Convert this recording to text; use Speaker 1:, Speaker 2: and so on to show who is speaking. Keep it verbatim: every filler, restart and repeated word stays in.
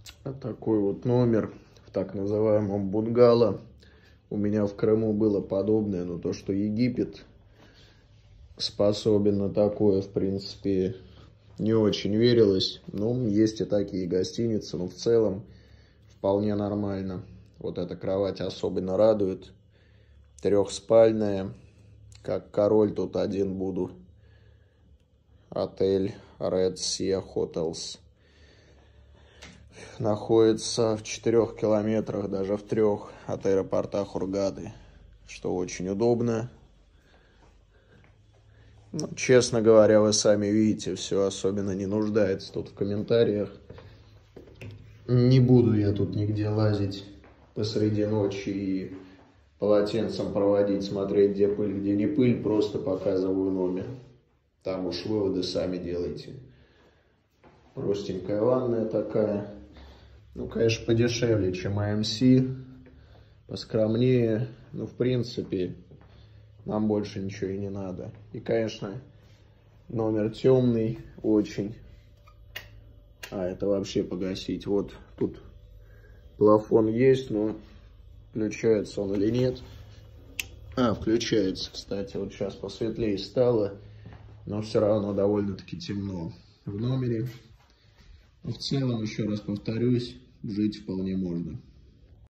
Speaker 1: Такой вот номер в так называемом бунгало. У меня в Крыму было подобное, но то, что Египет способен на такое, в принципе, не очень верилось. Ну, есть и такие гостиницы, но в целом вполне нормально. Вот эта кровать особенно радует. Трехспальная, как король тут один буду. Отель Red Sea Hotels. Находится в четырех километрах, даже в трех, от аэропорта Хургады, что очень удобно. Ну, честно говоря, вы сами видите, все особенно не нуждается тут в комментариях. Не буду я тут нигде лазить посреди ночи и полотенцем проводить, смотреть, где пыль, где не пыль, просто показываю номер. Там уж выводы сами делайте. Простенькая ванная такая. Ну, конечно, подешевле, чем эй эм си, поскромнее. Ну, в принципе, нам больше ничего и не надо. И, конечно, номер темный очень. А, это вообще погасить. Вот тут плафон есть, но включается он или нет. А, включается, кстати. Вот сейчас посветлее стало, но все равно довольно-таки темно в номере. В целом, еще раз повторюсь, жить вполне можно.